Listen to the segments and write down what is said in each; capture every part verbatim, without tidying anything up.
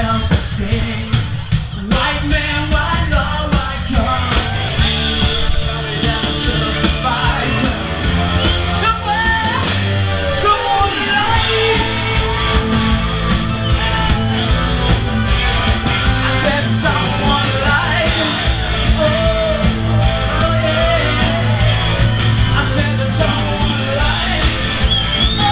felt the sting. White man, white law, white gun. That's justified. Somewhere, someone lied. I said someone lied. Oh, oh yeah. I said that someone lied. Oh,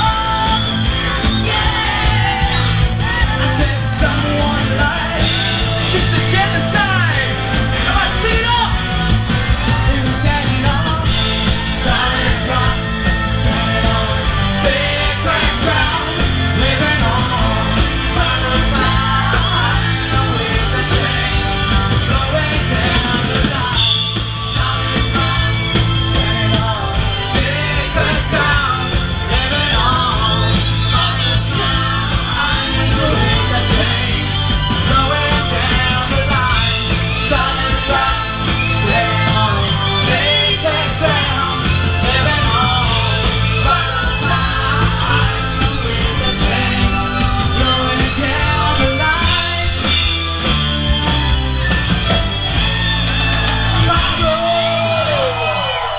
yeah. I said that someone lied. Just a genocide. Am I seen up? Who's standing on solid rock? Standing on sacred ground. Living on borrowed time. With the chains blowing down the line. Solid rock. Standing on sacred ground. Living on borrowed time. With the chains blowing down the line. Solid rock. Standing on sacred ground. Living on borrowed time. With the chains blowing down the line. Rock and roll.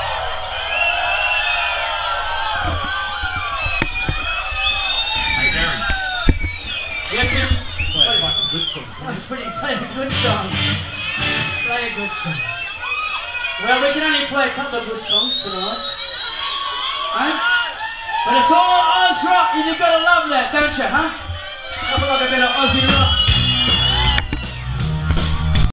Hey, Darren. Yeah, Tim. Play like a good song. That's pretty. Play a good song. Play a good song. Well, we can only play a couple of good songs tonight. Right? But it's all Oz rock, and you've got to love that, don't you, huh? Have a look a bit of Aussie rock.